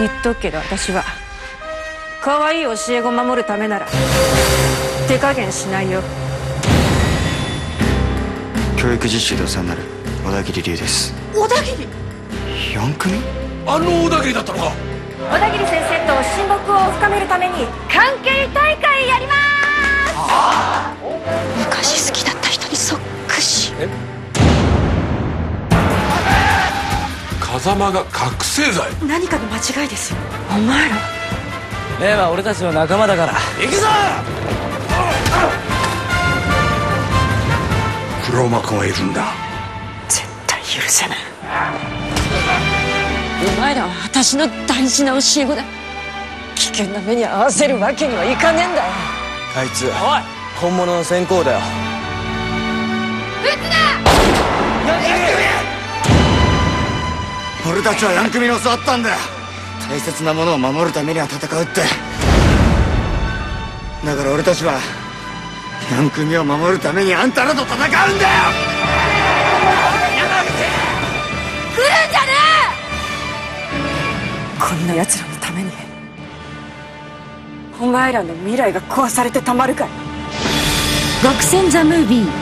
っとくけど、私は可愛い教え子を守るためなら手加減しないよ。 教育実習でお世話になる小田切龍です。 小田切 4組？ あの小田切だったのか。 小田切先生と親睦を深めるために関係大会やります。昔好きだった人にそっくし。 風間が覚醒剤？ 何かの間違いですよ。お前らレイは俺たちの仲間だから行くぞ。 黒幕がいるんだ。 絶対許せない。お前らは私の大事な教え子だ。危険な目に遭わせるわけにはいかねえんだよ。 あいつ本物の先行だよ。 俺たちはヤンクミに教わったんだよ。大切なものを守るためには戦うって。だから俺たちはヤンクミを守るためにあんたらと戦うんだよ。来るんじゃねえ。こんな奴らのためにお前らの未来が壊されてたまるかい。 極戦ザムービー